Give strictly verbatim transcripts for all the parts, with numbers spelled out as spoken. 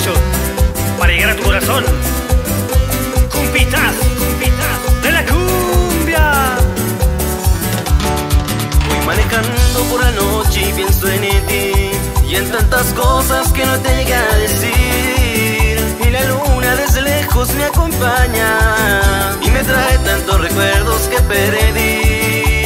despacio para llegar a tu corazón. Cumpitas, cumpitas de la cumbia. Voy manejando por la noche y pienso en ti y en tantas cosas que no te llegué a decir. Y la luna desde lejos me acompaña y me trae tantos recuerdos que perdí.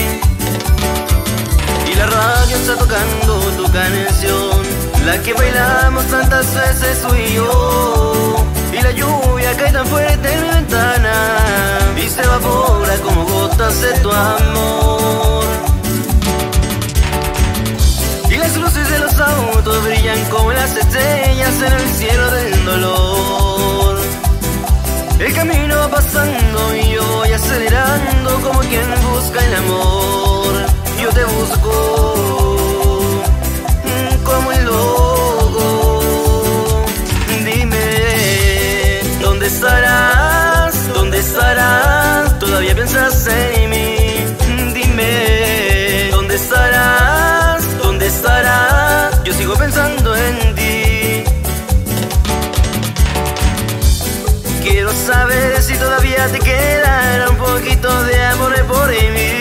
Y la radio está tocando tu canción, la que bailamos tantas veces tú y yo. Y la lluvia cae tan fuerte en mi ventana y se evapora como gotas de tu amor. Y las luces de los autos brillan como las estrellas en el cielo del dolor. El camino va pasando y yo voy acelerando como quien busca el amor. Yo te busco como el loco. Dime, ¿dónde estarás? ¿Dónde estarás? ¿Todavía piensas en mí? Dime, ¿dónde estarás? ¿Dónde estarás? Yo sigo pensando en ti. Quiero saber si todavía te queda un poquito de amor por mí.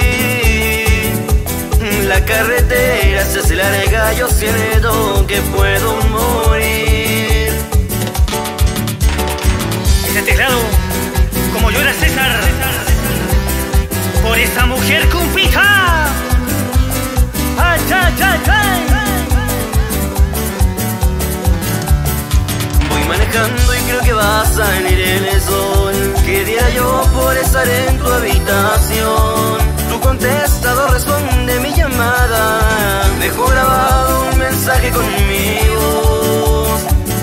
La carretera se hace larga, yo siento que puedo morir. Ese teclado, como yo era César, por esa mujer cumpita. ¡Ay, ay, ay, ay! Voy manejando y creo que va a salir el sol. ¿Qué diría yo por estar en tu habitación? Tu contestador responde mi llamada, dejó grabado un mensaje conmigo.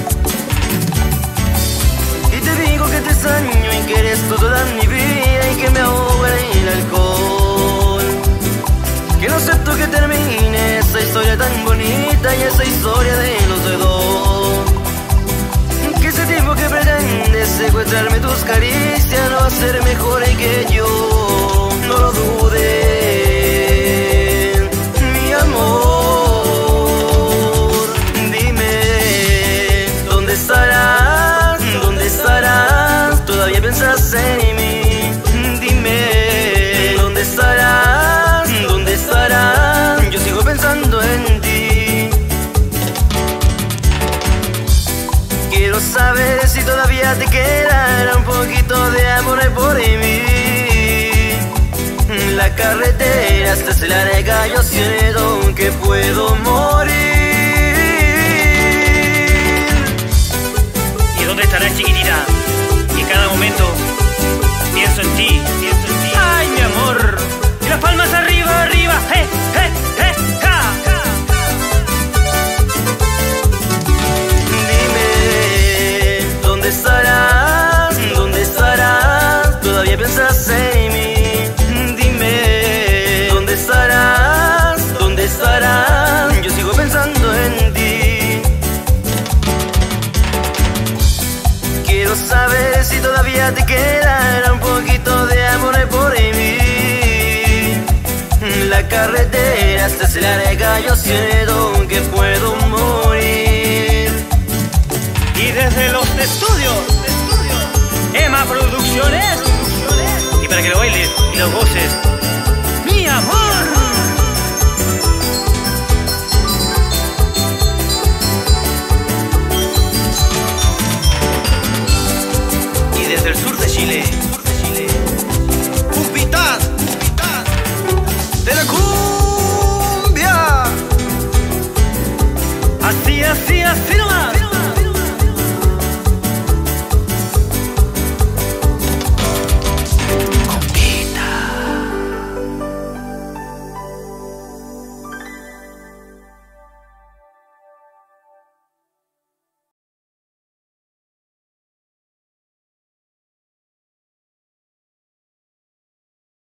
Y te digo que te extraño y que eres tú toda mi vida y que me ahoga el alcohol. Que no acepto que termine esa historia tan bonita y esa historia de los dos. Que ese tipo que pretende secuestrarme tus caricias no va a ser mejor que yo. No lo dudes, mi amor. Dime, ¿dónde estarás? ¿Dónde estarás? ¿Todavía piensas en mí? Dime, ¿dónde estarás? ¿Dónde estarás? Yo sigo pensando en ti. Quiero saber si todavía te queda un poquito de amor por mí. La carretera se hace larga, yo siento que puedo morir. ¿Y dónde estarás, chiquitita? Y en cada momento pienso en ti, pienso en ti. ¡Ay, mi amor! Y las palmas arriba, arriba. ¡Eh, eh, eh, ja! Dime, ¿dónde estarás? ¿Dónde estarás? ¿Todavía piensas en mí? Dime, ¿dónde estarás? ¿Dónde estarás? Yo sigo pensando en ti. Quiero saber si todavía te queda un poquito de amor por mí. La carretera se hace larga, yo siento que puedo morir. Y desde los estudios, Emma Producciones, y para que lo bailes y lo goces, mi amor. Y desde el sur de Chile, Cumpitas de la cumbia. así, así, así nomás.